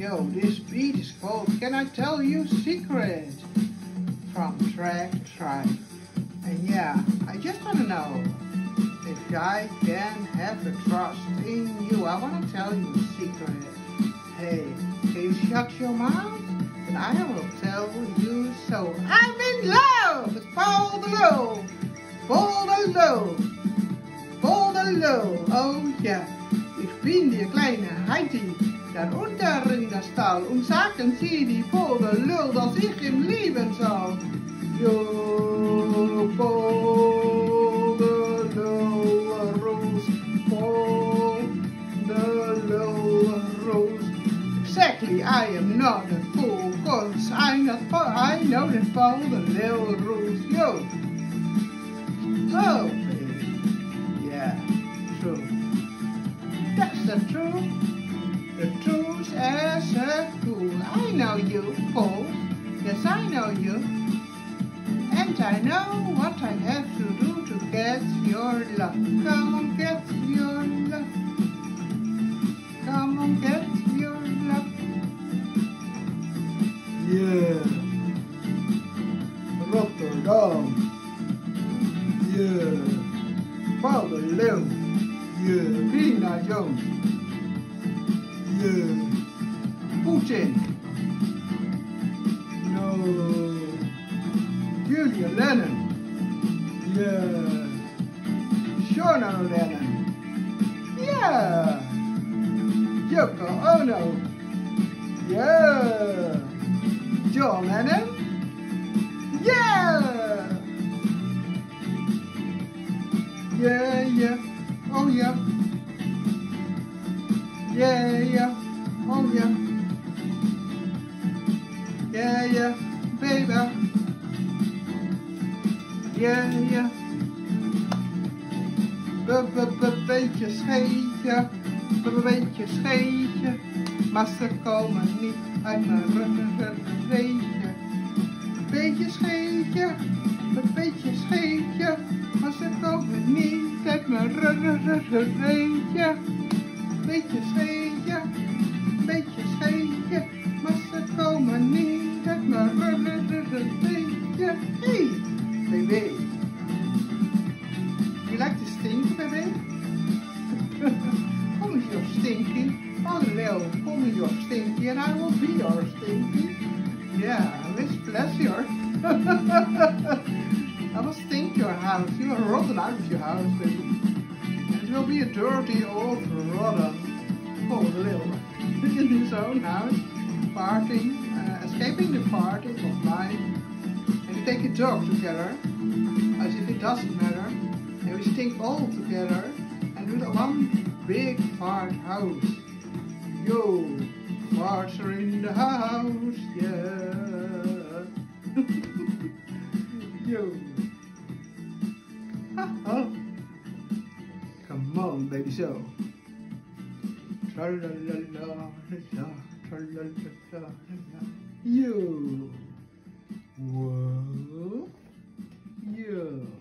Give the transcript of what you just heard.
Yo, this beat is called Can I Tell You Secret? From Track Tribe. And yeah, I just want to know if I can have the trust in you. I want to tell you a secret. Hey, can you shut your mouth? And I will tell you so. I'm in love with Paul de Leeuw. Paul de Leeuw. Paul de Leeuw. Oh ja, ich bin der kleine Heidi. Da unter in der Stall und sagen sie die Paul de Leeuw, dass ich ihm lieben soll. Yo, Paul de Leeuw, Rose, Paul de Leeuw, Rose. Exactly, I am not a fool, cause I know that Paul de Leeuw, Rose. Yo. Oh, baby. Yeah, true. That's the truth. The truth as a tool. I know you, Paul. Yes, I know you. And I know what I have to do to get your love. Come on, get your love. Come on, get your love. Yeah. Rotterdam. Yeah. Paul de Leeuw. Yeah. Rina Jones. Yeah. Putin. No. Julia Lennon. Yeah. Shona Lennon. Yeah. Yoko Ono. Yeah. John Lennon. Yeah. Yeah, yeah. Oh yeah. Yeah, yeah. Oh yeah. Yeah, yeah. Baby. Yeah, yeah. Beetje scheetje, beetje scheetje, maar ze komen niet uit mijn ruggenveetje. Beetje scheetje, maar ze komen niet uit mijn ruggenveetje. Beetje scheetje, maar ze komen niet uit mijn ruggenveetje. Hey, baby. You like to stink, baby? Call me your stinky. Oh, Leo, call me your stinky, and I will be your stinky. Yeah, with pleasure. I will stink your house. You will rotten out of your house, baby. And it will be a dirty old rotten Paul de Leeuw in his own house, partying, escaping the party of life. And we take a dog together, as if it doesn't matter. And we stink all together and do that one big fart house. Yo, farts are in the house, yeah. Yo. Oh. Come on, baby, so. Tra-la-la-la-la, tra-la-la-la-la. Yo. Whoa. Yo.